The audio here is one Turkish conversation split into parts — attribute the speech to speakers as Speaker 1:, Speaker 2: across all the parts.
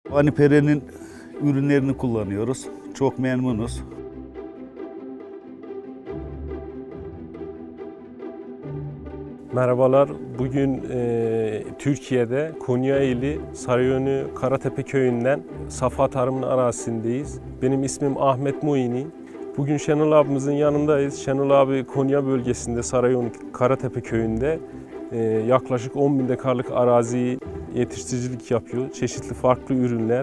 Speaker 1: Vanipere'nin ürünlerini kullanıyoruz. Çok memnunuz.
Speaker 2: Merhabalar. Bugün Türkiye'de Konyaeli Sarıyönü Karatepe köyünden Safa Tarım'ın arazisindeyiz. Benim ismim Ahmet Muini. Bugün Şenol abimizin yanındayız. Şenol abi Konya bölgesinde Sarıyönü Karatepe köyünde yaklaşık 10.000 dekarlık araziyi yetiştiricilik yapıyor. Çeşitli farklı ürünler.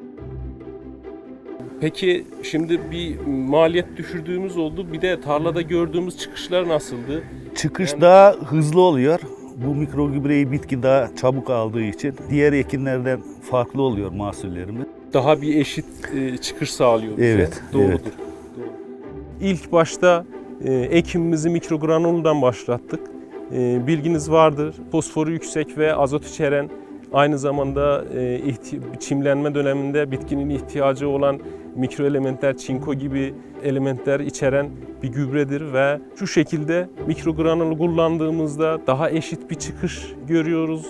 Speaker 2: Peki şimdi bir maliyet düşürdüğümüz oldu. Bir de tarlada gördüğümüz çıkışlar nasıldı?
Speaker 1: Çıkış daha hızlı oluyor. Bu mikrogübreyi bitki daha çabuk aldığı için diğer ekinlerden farklı oluyor mahsullerimiz.
Speaker 2: Daha bir eşit çıkış sağlıyor bize.
Speaker 1: Evet,
Speaker 2: Doğrudur.
Speaker 1: evet.
Speaker 2: Doğru. İlk başta ekimimizi mikrogranuldan başlattık. Bilginiz vardır. Fosforu yüksek ve azot içeren, aynı zamanda çimlenme döneminde bitkinin ihtiyacı olan mikroelementler, çinko gibi elementler içeren bir gübredir ve şu şekilde mikrogranulu kullandığımızda daha eşit bir çıkış görüyoruz.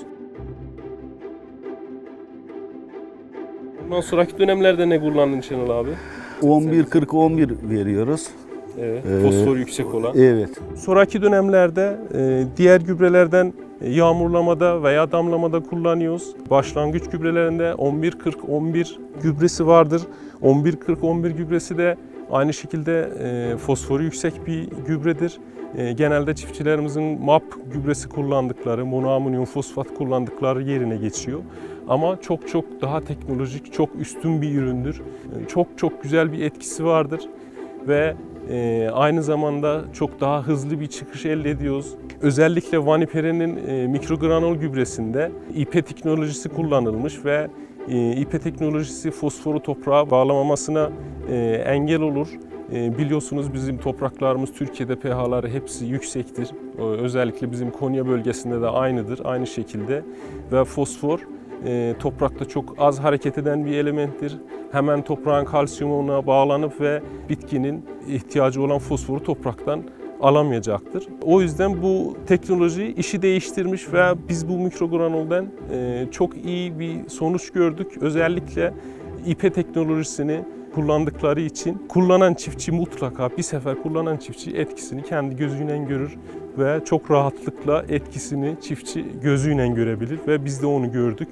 Speaker 2: Ondan sonraki dönemlerde ne kullandın Şenol abi?
Speaker 1: 11-40-11 veriyoruz.
Speaker 2: Evet, fosfor yüksek olan.
Speaker 1: Evet.
Speaker 2: Sonraki dönemlerde diğer gübrelerden yağmurlamada veya damlamada kullanıyoruz. Başlangıç gübrelerinde 11-40-11 gübresi vardır. 11-40-11 gübresi de aynı şekilde fosforu yüksek bir gübredir. Genelde çiftçilerimizin MAP gübresi kullandıkları, monoamonyum fosfat kullandıkları yerine geçiyor. Ama çok daha teknolojik, çok üstün bir üründür. Çok güzel bir etkisi vardır ve aynı zamanda çok daha hızlı bir çıkış elde ediyoruz. Özellikle Vanipere'nin mikrogranul gübresinde İP teknolojisi kullanılmış ve İP teknolojisi fosforu toprağa bağlamamasına engel olur. Biliyorsunuz bizim topraklarımız Türkiye'de pH'ları hepsi yüksektir. Özellikle bizim Konya bölgesinde de aynıdır, aynı şekilde. Ve fosfor toprakta çok az hareket eden bir elementtir. Hemen toprağın kalsiyumuna bağlanıp ve bitkinin ihtiyacı olan fosforu topraktan alamayacaktır. O yüzden bu teknoloji işi değiştirmiş ve biz bu mikrogranulden çok iyi bir sonuç gördük. Özellikle İP teknolojisini kullandıkları için kullanan çiftçi mutlaka bir sefer kullanan çiftçi etkisini kendi gözüyle görür ve çok rahatlıkla etkisini çiftçi gözüyle görebilir ve biz de onu gördük.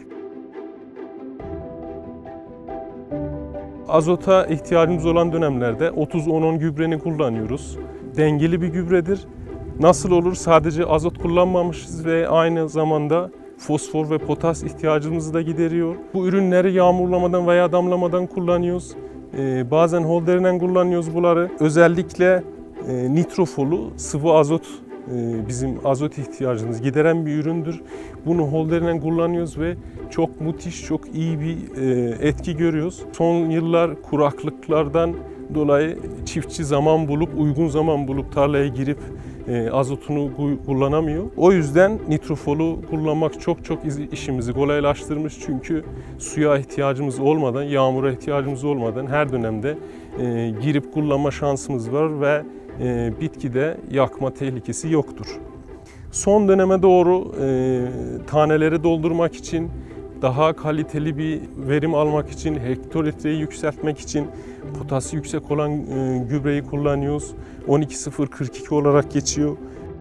Speaker 2: Azota ihtiyacımız olan dönemlerde 30-10-10 gübreni kullanıyoruz. Dengeli bir gübredir. Nasıl olur? Sadece azot kullanmamışız ve aynı zamanda fosfor ve potas ihtiyacımızı da gideriyor. Bu ürünleri yağmurlamadan veya damlamadan kullanıyoruz. Bazen holderinden kullanıyoruz bunları. Özellikle nitrofolu sıvı azot bizim azot ihtiyacımızı gideren bir üründür. Bunu holderinden kullanıyoruz ve çok müthiş, çok iyi bir etki görüyoruz. Son yıllar kuraklıklardan dolayı çiftçi uygun zaman bulup tarlaya girip azotunu kullanamıyor. O yüzden nitrofolu kullanmak çok işimizi kolaylaştırmış. Çünkü suya ihtiyacımız olmadan, yağmura ihtiyacımız olmadan her dönemde girip kullanma şansımız var ve bitkide yakma tehlikesi yoktur. Son döneme doğru taneleri doldurmak için, daha kaliteli bir verim almak için, hektolitreyi yükseltmek için potası yüksek olan gübreyi kullanıyoruz. 12-0-42 olarak geçiyor.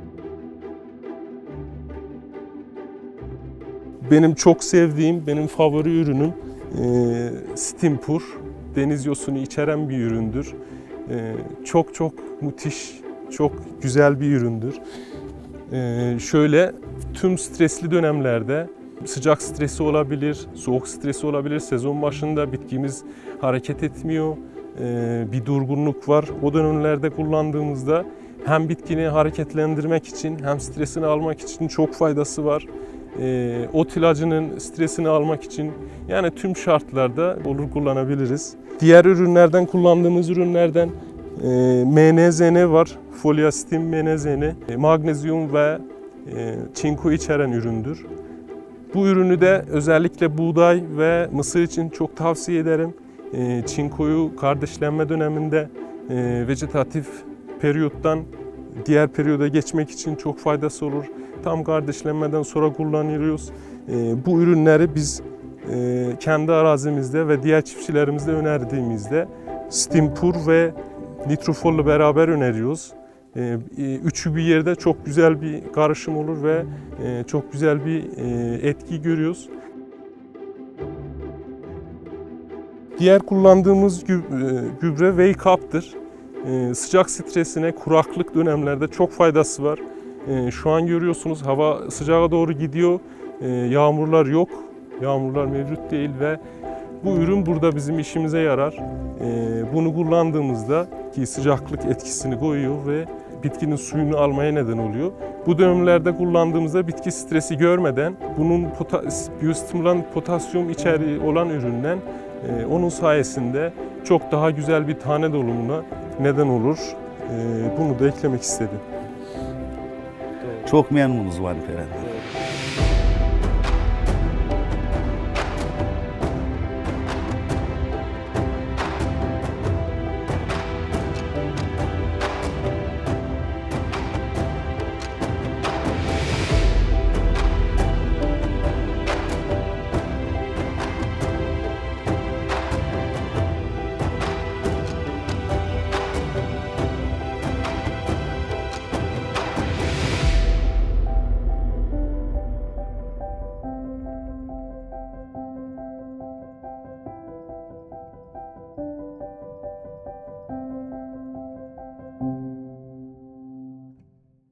Speaker 2: Benim çok sevdiğim, benim favori ürünüm Stimpur. Deniz yosunu içeren bir üründür. Çok müthiş, çok güzel bir üründür. Şöyle tüm stresli dönemlerde sıcak stresi olabilir, soğuk stresi olabilir. Sezon başında bitkimiz hareket etmiyor, bir durgunluk var. O dönemlerde kullandığımızda hem bitkini hareketlendirmek için hem stresini almak için çok faydası var. Ot ilacının stresini almak için yani tüm şartlarda kullanabiliriz. Diğer ürünlerden kullandığımız ürünlerden MNZN var. Foliastin MNZN, magnezyum ve çinko içeren üründür. Bu ürünü de özellikle buğday ve mısır için çok tavsiye ederim. Çinkoyu kardeşlenme döneminde vejetatif periyottan diğer periyoda geçmek için çok faydası olur. Tam kardeşlenmeden sonra kullanıyoruz. Bu ürünleri biz kendi arazimizde ve diğer çiftçilerimizde önerdiğimizde Stimpur ve Nitrofol'la beraber öneriyoruz. Üçü bir yerde çok güzel bir karışım olur ve çok güzel bir etki görüyoruz. Diğer kullandığımız gübre Wake Up'tır. Sıcak stresine, kuraklık dönemlerde çok faydası var. Şu an görüyorsunuz hava sıcağa doğru gidiyor, yağmurlar yok, yağmurlar mevcut değil ve bu ürün burada bizim işimize yarar. Bunu kullandığımızda ki sıcaklık etkisini koyuyor ve bitkinin suyunu almaya neden oluyor. Bu dönemlerde kullandığımızda bitki stresi görmeden bunun biyostimulan potasyum içeriği olan üründen onun sayesinde çok daha güzel bir tane dolumuna neden olur. Bunu da eklemek istedim.
Speaker 1: Çok memnunuz Vanif Eren'den.